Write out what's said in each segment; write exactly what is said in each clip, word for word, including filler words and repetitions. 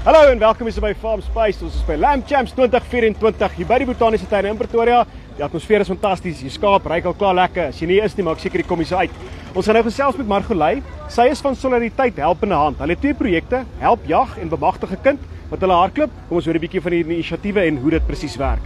Hallo en welkom is by Farm Spice. Ons is by Lamb Champs twintig vyf-en-twintig hier by die Botaniese Tuin in Pretoria. Die atmosfeer is fantasties. Die skaap ruik al klaar lekker. As jy nie is nie, maak seker jy kom hier so uit. Ons gaan nou gesels met Margolay. Sy is van Solidariteit Helpende Hand. Hulle het twee projekte, Help Jag en Bemagtig 'n Kind, wat hulle hardloop. Kom ons hoor 'n bietjie van die inisiatiewe en hoe dit presies werk.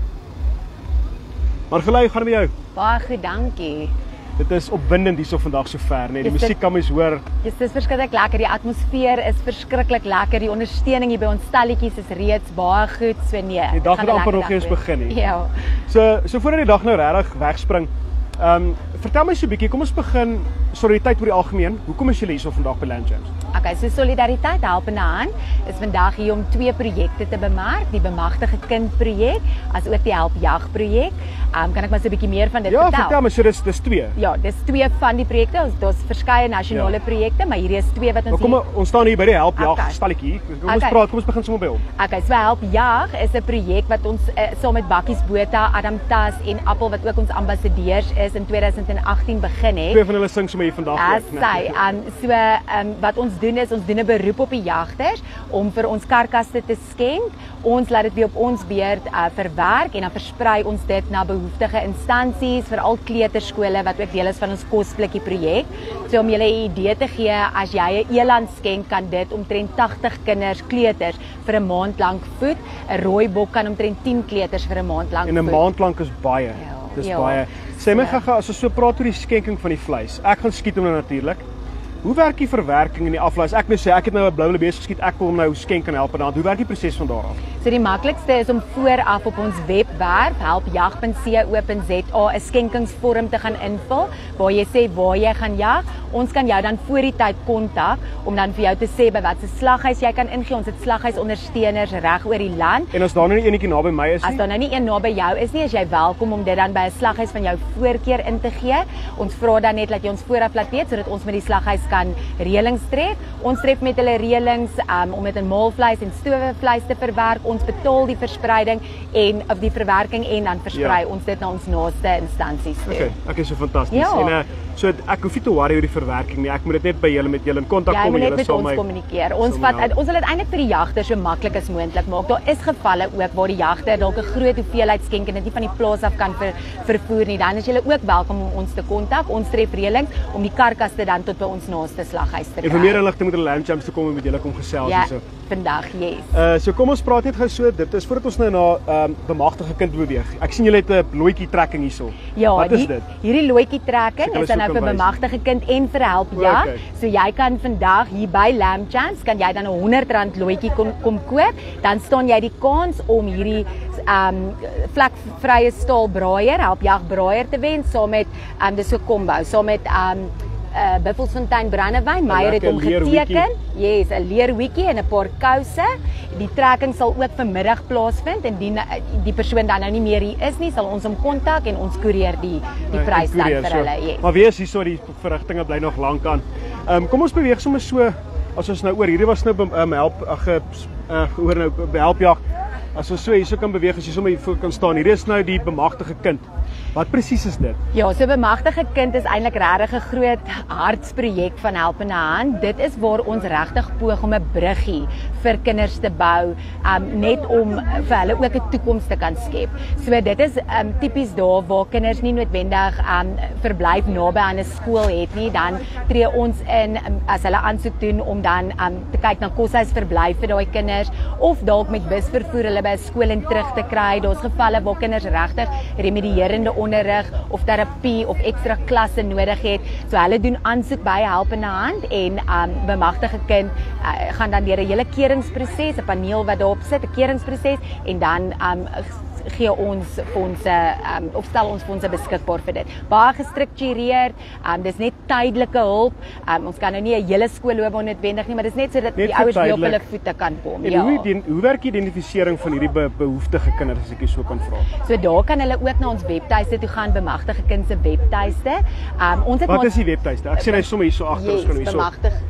Margolay, hoe gaan dit met jou? Baie goed, dankie. Dit is opwindend hierso vandag so ver, nee. Die musiek kan mens hoor. Dis dis verskriklik lekker. Die atmosfeer is verskriklik lekker. Die ondersteuning hier by ons stalletjies is reeds baie goed. So nee. Die dag het amper nog eens begin nie. Ja. So so voordat die dag nou regtig wegspring. Ehm um, vertel my so 'n bietjie, kom ons begin Solidariteit oor die algemeen. Hoekom is julle hierso vandag by Lamb Champs? Okay, so Solidariteit Helpende Hand is vandag hier om twee projekte te bemark, die Bemagtig 'n Kind projek, as ook die Help Jag projek. Um, kan ek maar so 'n bietjie meer van dit ja, vertel? Ja, vertel my, so dis dis twee. Ja, dis twee van die projekte. Ons daar's verskeie nasionale ja. projekte, maar hierdie is twee wat ons kom hier... ons staan hier by die Help Jag okay. stalletjie. Kom ons okay. praat, kom ons begin sommer by hom. Okay, so Help Jag is 'n projek wat ons uh, saam met Bakkies Botha, Adam Tas en Appel wat ook ons ambassadeurs is in twintig agttien begin het. Twee van hulle sing sommer hier vandag. As sy, um, so um, wat ons doen is ons doen 'n beroep op die jagters om vir ons karkasse te skenk. Ons laat dit weer op ons beurt uh, verwerk en dan versprei ons dit na behoeftige instansies, veral kleuterskole wat ook deel is van ons kosblikkie projek. So om julle 'n idee te gee, as jy 'n eland skenk, kan dit omtrent tagtig kinders, kleuters vir 'n maand lank voed. 'n Rooi bok kan omtrent tien kleuters vir 'n maand lank voed. En 'n maand lank is baie. Ja, dis ja, baie. Sê my gaga, as ons so praat oor die skenking van die vleis. Ek gaan skiet hom nou natuurlik. Hoe werk die verwerking en die aflaai? As ek nou sê ek het nou 'n blou bees geskiet, ek wil hom nou skenk aan Helpende Hand. Hoe werk die proses van daar af? So die maklikste is om vooraf op ons webwerf help jag punt co punt za 'n skenkingsvorm te gaan invul waar jy sê waar jy gaan jag. Ons kan jou dan voor die tyd kontak om dan vir jou te sê by watter slaghuis jy kan ingee. Ons het slaghuisondersteuners reg oor die land. En as daar nou nie eenetjie naby my is nie? As daar nou nie een naby jou is nie, is jy welkom om dit dan by 'n slaghuis van jou voorkeur in te gee. Ons vra dan net dat jy ons vooraf laat weet sodat ons met die slaghuis kan reëlings tref. Ons tref met hulle reëlings um, om dit in maalvleis en stowevleis te verwerk. Ons betaal die verspreiding en of die verwerking en dan versprei ja. ons dit na ons naaste instansies toe. Okay, ek is so fantasties. Ja. En uh, so ek hoef nie te worry oor die verwerking nie. Ek moet dit net by julle met julle in kontak kom en julle met ons kommunikeer. Ons vat uit, ons wil dit eintlik vir die jagters so maklik as moontlik maak. Daar is gevalle ook waar die jagter dalk 'n groot hoeveelheid skenk en dit nie van die plaas af kan ver, vervoer nie. Dan is julle ook welkom om ons te kontak. Ons tref reëlings om die karkasse dan tot by ons naaste slaghuis te kry. En vir meer inligting moet hulle Lamb Champs toe kom en met julle kom gesels ja, so. Vandag, yes. Uh so kom ons praat net gou so. Dit is voordat ons nou na ehm um, Bemagtig 'n Kind beweeg. Ek sien julle het 'n loetjie trekking hierso. Ja, wat die, is dit? Hierdie loetjie trekking is dan nou vir Bemagtig 'n Kind en vir Help Jag. Okay. So jy kan vandag hier by Lamb Champs kan jy dan 'n honderd rand loetjie kom kom koop. Dan staan jy die kans om hierdie ehm um, vlekvrye staal braaier, Help Jag braaier te wen saam met ehm um, dis so kombo, saam met ehm um, uh, Buffelsfontein brandewyn. Meyer het hom geteken. Yes, 'n leerwietjie en 'n paar kouse. Die trekking sal ook vanmiddag plaasvind en die die persoon dan nou nie meer hier is nie, sal ons hom kontak en ons koerier die die nee, prys dan vir so. hulle. Yes. Maar wees hierso, die verrigtinge bly nog lank aan. Ehm um, kom ons beweeg sommer so as ons nou oor hierdie was nou um, help ag uh, oor nou Help Jag. As ons so hierso kan beweeg, as jy sommer hier voor kan staan. Hier is nou die Bemagtig 'n Kind. Wat presies is dit? Ja, so Bemagtig 'n Kind is eintlik regtig 'n groot hartsprojek van Helpende Hand. Dit is waar ons regtig poog om 'n bruggie vir kinders te bou, um, net om vir hulle ook 'n toekoms te kan skep. So dit is um, tipies daar waar kinders nie noodwendig um, verblyf naby aan 'n skool het nie, dan tree ons in um, as hulle aansoek doen om dan um, te kyk na koshuisverblyf vir daai kinders of dalk met busvervoer hulle by 'n skool en terug te kry. Daar's gevalle waar kinders regtig remedierende onderrig of terapie of ekstra klasse nodig het. So hulle doen aansoek by Helpende Hand en um, Bemagtig 'n Kind uh, gaan dan deur 'n hele keuringsproses, 'n paneel wat daarop sit, 'n keuringsproses en dan um, gee ons fondse um, of stel ons fondse beskikbaar vir dit. Baie gestruktureerd, um, dis net tydelike hulp. Um, ons kan nou nie 'n hele skoolloopbaan noodwendig nie, maar dis net sodat die ouers weer op hulle voete kan kom. En ja. hoe die, hoe werk die identifisering van hierdie be, behoeftige kinders as ek jy so kan vra? So daar kan hulle ook na ons webtuiste toe gaan, Bemagtig 'n Kind se webtuiste. Um, ons het Wat is die webtuiste? Ek sien hy sommer hier so agter ons kan hierso. Bemagtig 'n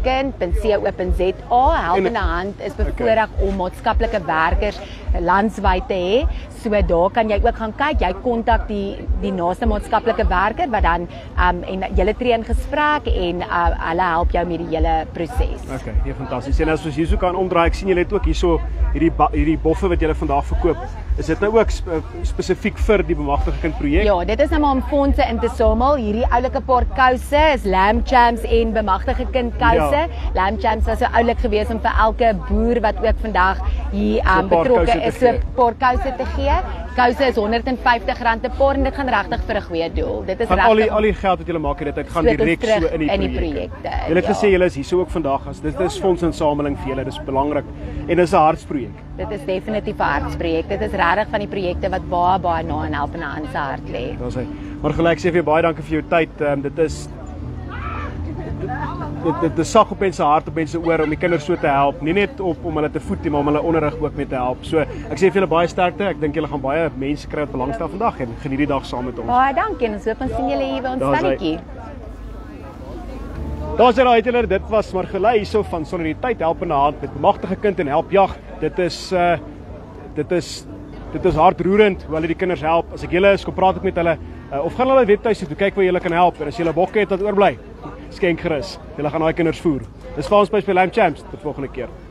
kind punt co punt za. Helpende Hand is bevoorreg okay. om maatskaplike werkers landwyd te hê. So daar kan jy ook gaan kyk. Jy kontak die die naaste maatskaplike werker wat dan um, en julle tree in gesprek en uh, hulle help jou met die hele proses. Okay, nee, fantasties. En as ons hierso kan omdraai, ek sien julle het ook hierso hierdie hierdie boffe wat julle vandag verkoop. Is dit nou ook sp spesifiek vir die Bemagtigde Kind projek? Ja, dit is nou maar om fondse in te samel. Hierdie oulike paar kouse is Lamb Champs en Bemagtigde Kind kouse. Ja. Lamb Champs was so oulik geweest om vir elke boer wat ook vandag hier um, so betrokke is, so 'n paar kouse te gee. Kouse is honderd en vyftig rand 'n paar en dit gaan regtig vir 'n goeie doel. Dit is regtig. Al die al die geld wat julle maak dit uit gaan direk so in die, in die projekte. Julle het ja. gesê julle is hier so ook vandag as dit is fondsinsameling vir julle. Dis belangrik en dis 'n hartsprojek. Dit is definitief 'n hartsprojek. Dit is regtig van die projekte wat baie baie na in Helpende Hand se hart lê. Daar's hy. Maar gelyk sê vir jou baie dankie vir jou tyd. Um, dit is dit dit dit sag op mense hart, op mense oor om die kinders so te help, nie net op om hulle te voed nie, maar om hulle onderrig ook mee te help. So ek sê vir julle baie sterkte. Ek dink julle gaan baie mense kry wat belangstel vandag en geniet die dag saam met ons. Baie dankie en ons hoop ons sien julle hier by ons stelletjie. Daar's hy uiteraard, dit was Margelei hierso van Solidariteit Helpende Hand met Bemagtigde Kind en Help Jag. Dit is uh dit is dit is hartroerend hoe hulle die kinders help. As ek julle is, kom praat ek met hulle uh, of gaan hulle webtuis toe kyk waar julle kan help en as julle bokke het wat oorbly, skenk gerus. Julle gaan daai kinders voer. Dis vir ons by Lamb Champs. Tot volgende keer.